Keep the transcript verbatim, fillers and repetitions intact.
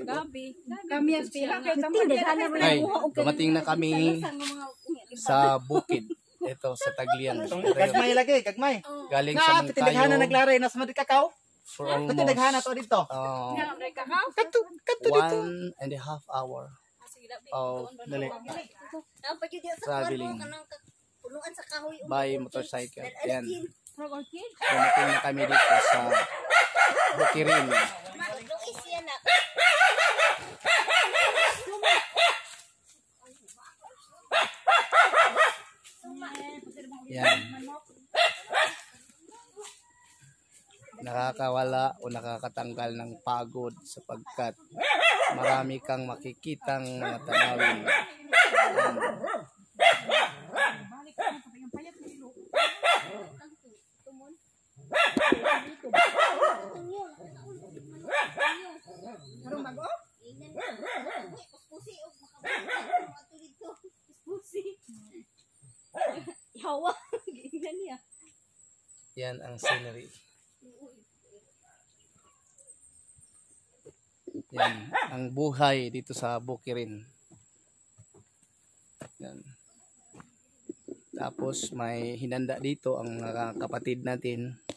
Gabi. Kami ang pila kay kami Ay, dumating na kami sa bukid. Ito sa Taglian. Gagmay lagi, gagmay. Galing sa Na pitidaghana Mungkayo naglaray nas madi kakao. for almost Pitidaghana to dito. uh, Kadto kadto dito. one and a half hour of Dali. traveling Punuan sa kahoy. by motorcycle. Yan. Dumating na kami dito sa Bukirin. Luis yan na. Yan. Nakakawala o nakakatanggal ng pagod sapagkat marami kang makikitang mga tanawin. Yan. Hawa. Ganyan niya. Yan ang scenery. Yan ang buhay dito sa Bukirin. Yan. Tapos may hinanda dito ang mga kapatid natin.